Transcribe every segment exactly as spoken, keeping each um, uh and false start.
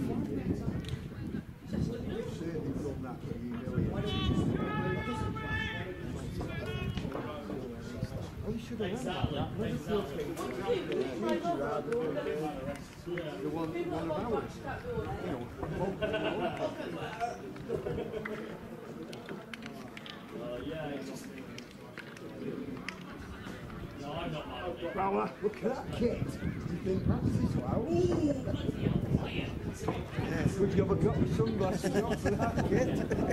Oh, you should have exactly. That. Exactly. The one, one of ours. You know, uh, yeah, it's just... No, I'm not mad. Well, look at that kit. Do you think that's as well? Yes, would you ever got the sunglasses on for that kit?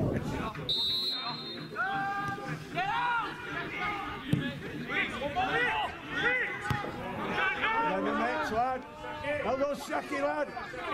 Then the next lad. Well done, Shaki lad.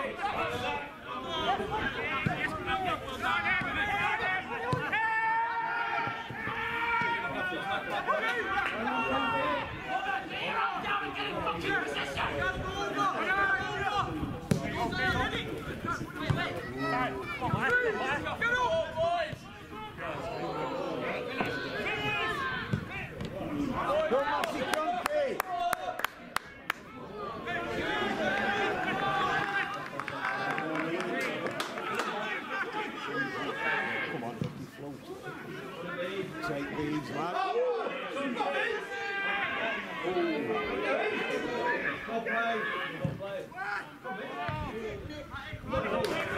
Go, Matty Crumpy! Come on, Ricky, float. Take these, lad. Well played. Well played.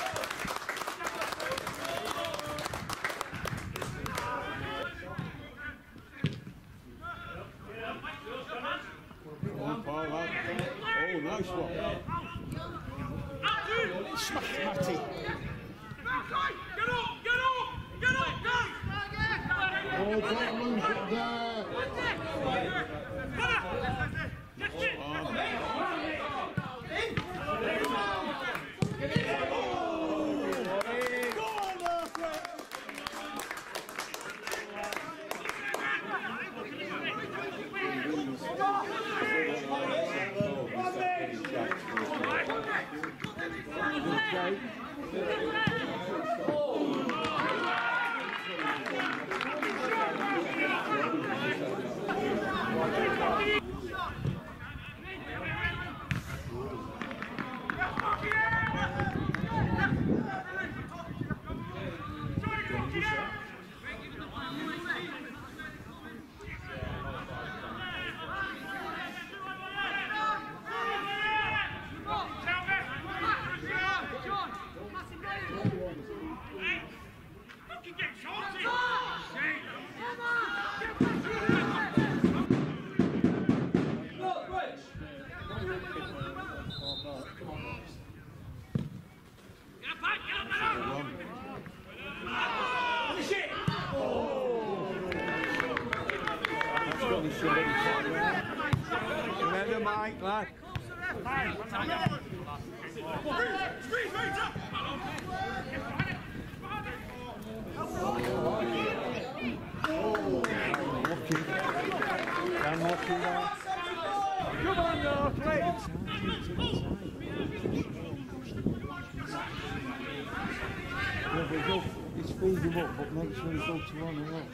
Oh, nice one. Smash Matty. Get up, get up, get up, guys! Oh, don't lose it there. Remember Mike, lad. Lucky. I'm lucky now. Come on, North, please. Yeah, but go, you speed him up, but make sure you go to one of us.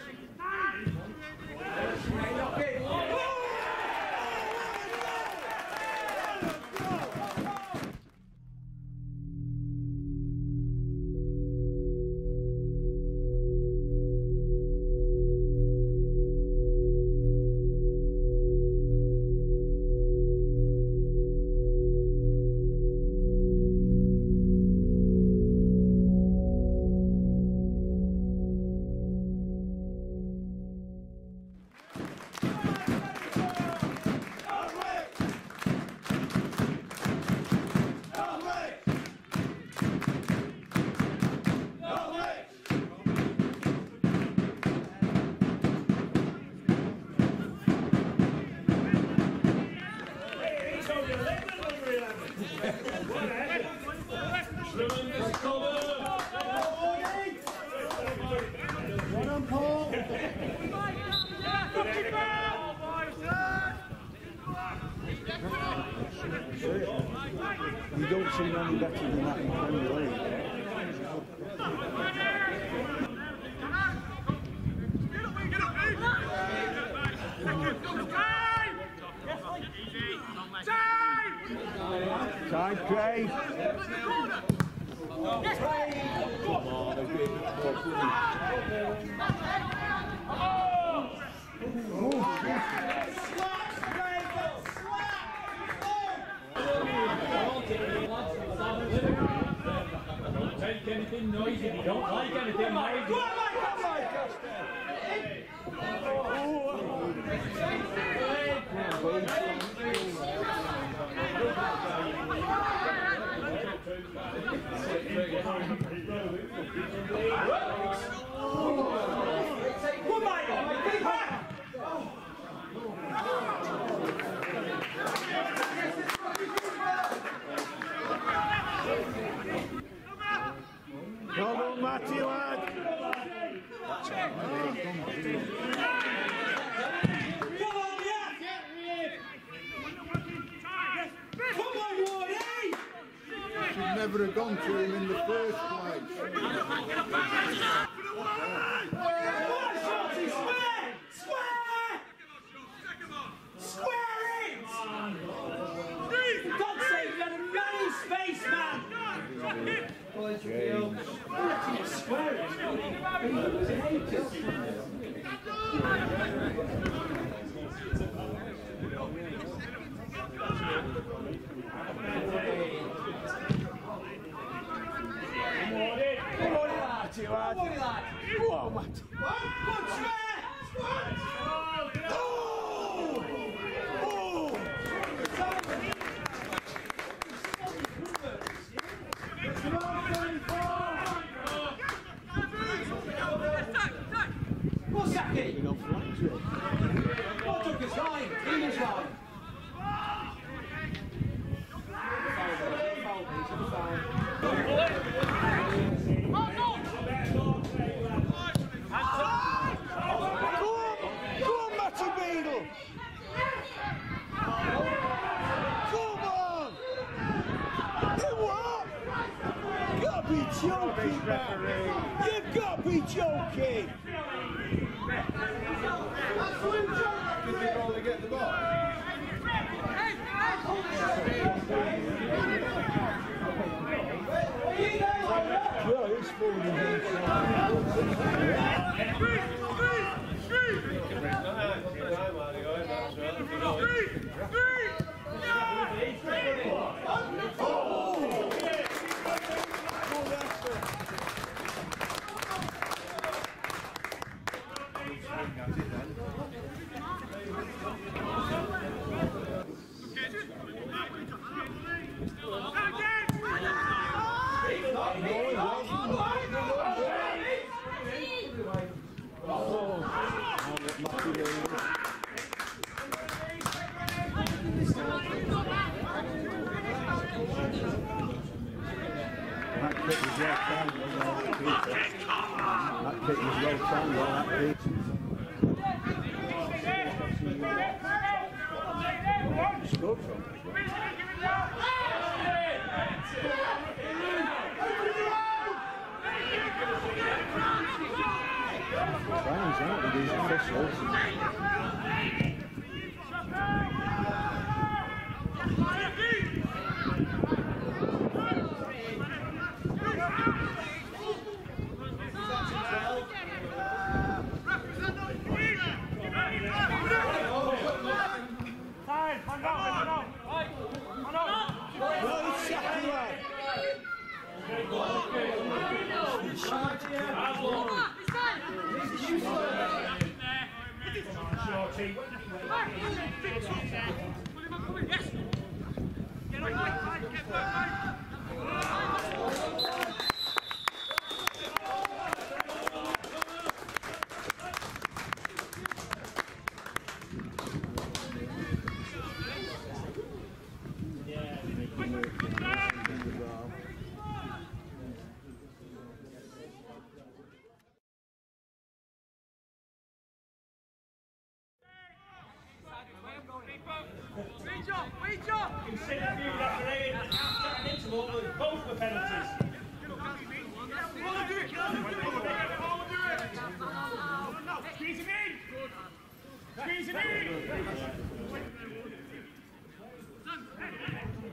You don't seem any better than that in Premier League. Time! Time, Craig. Come on, a bit more funny. Don't take anything noisy. You don't like anything noisy. Come on, Matty, lad. Come on, yeah! Come on, Wardy! Should never have gone to him in the first place. Shorty, square! Square! Square it! For God's sake, you had a running space, man! James. Square it! Matty, lad. Go on, Matty. Good square! Oh! Oh! What's that kid? What took his line? Eagle's line. Joking, man. You've got to be joking. Did they only get the ball? Well, he's falling That kick was well timed on that pitch. Scored from it. Brown's out with these officials. Squeeze him in!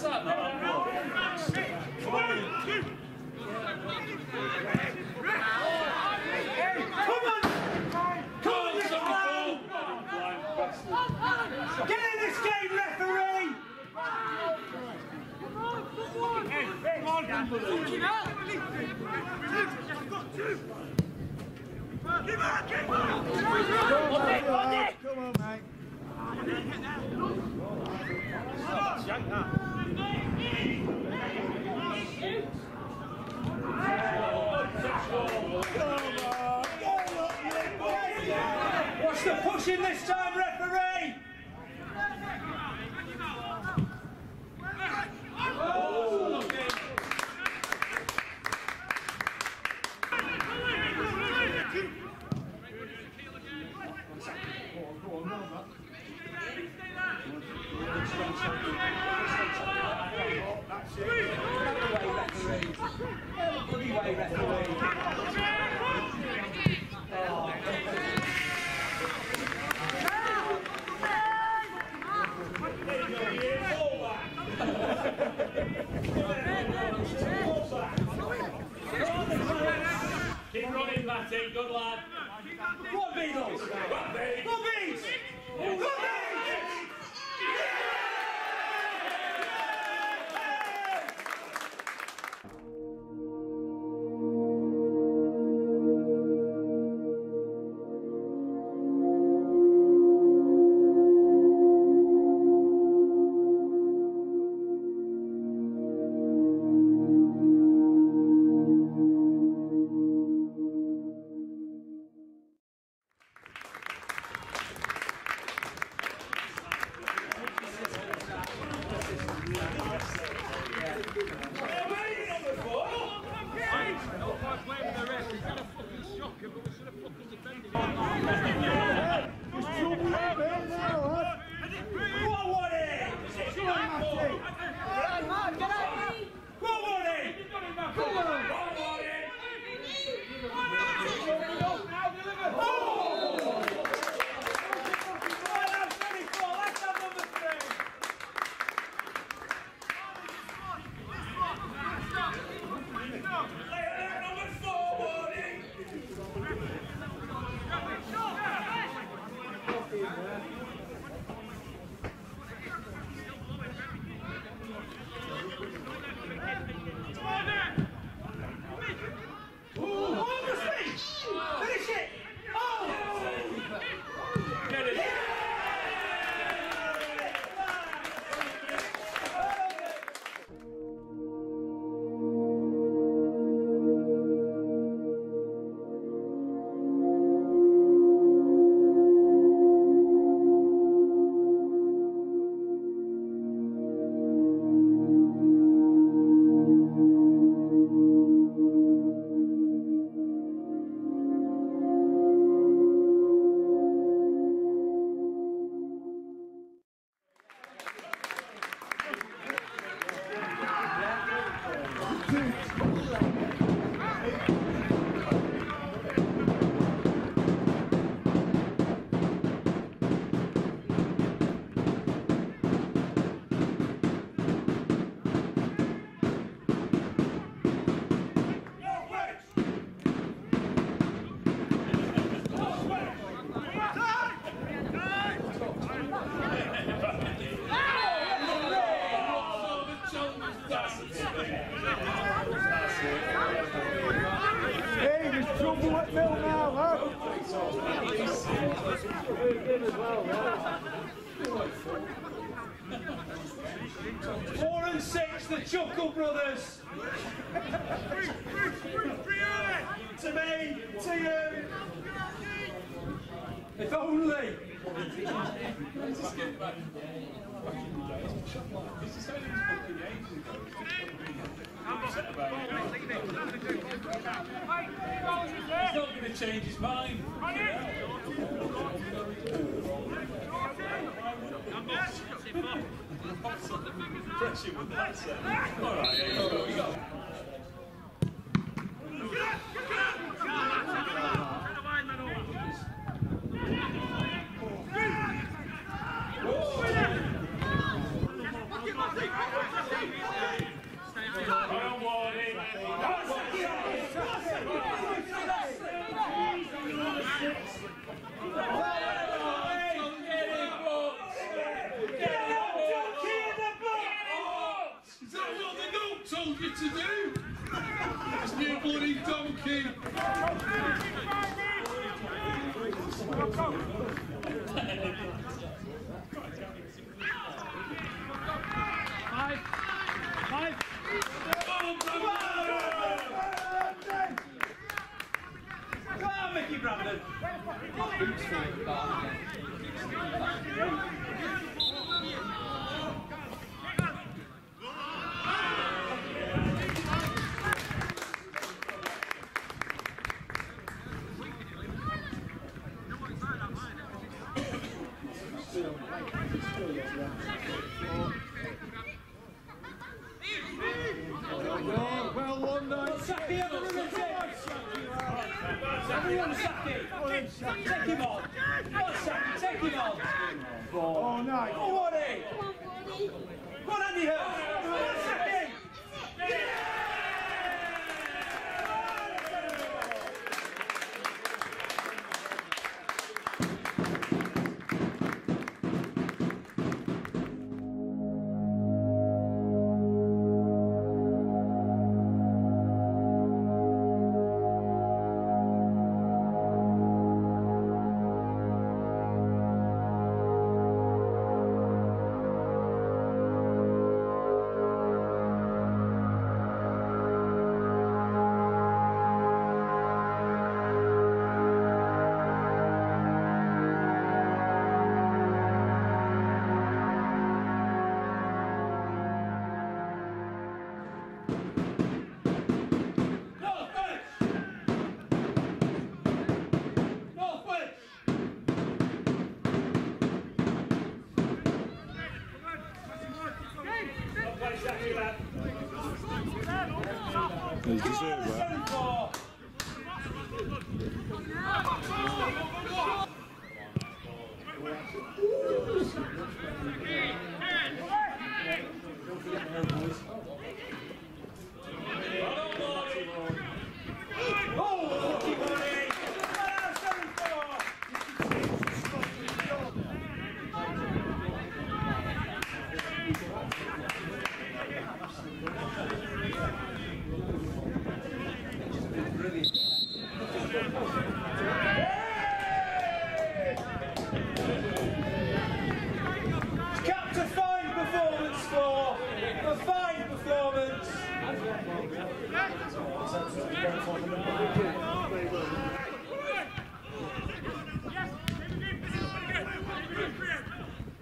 that not? Come on! Come on, this man! Get in this game, referee! Come on, come on! Come on, come on, mate. What's the pushing this time, referee? Oh. Keep running, Matty. Good lad. What Beatles? What Beats? What Beats? What Beats? Hey, there's trouble at Mill now, huh? Four and six, the Chuckle Brothers. To me, to you. If only. He's not going to change his mind. Pressure with that set. All right, yeah, you go. You go. told you to do. It's new bloody donkey. Five. Five. Come on, Mickey Brandon. Well won, though. Saki, everyone Saki. Take him on. Come on, Saki, take him on. Oh, no. Oh, Woody. Come on, Andy Hurst. Come on, Saki. He's deserved that. Capped a fine performance for a fine performance.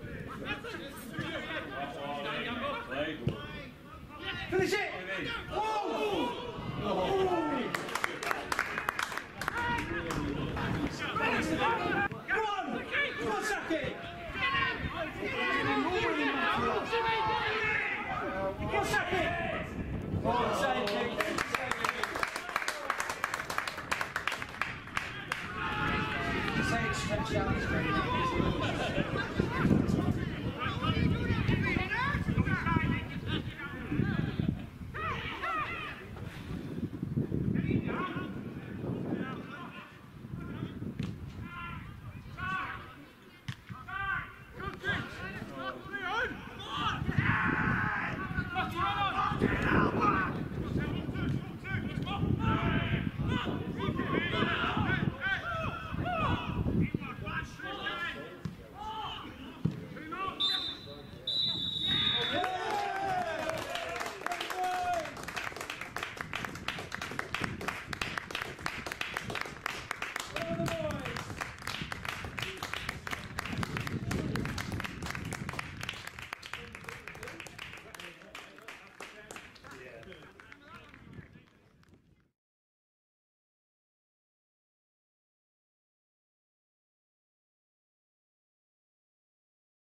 Finish it!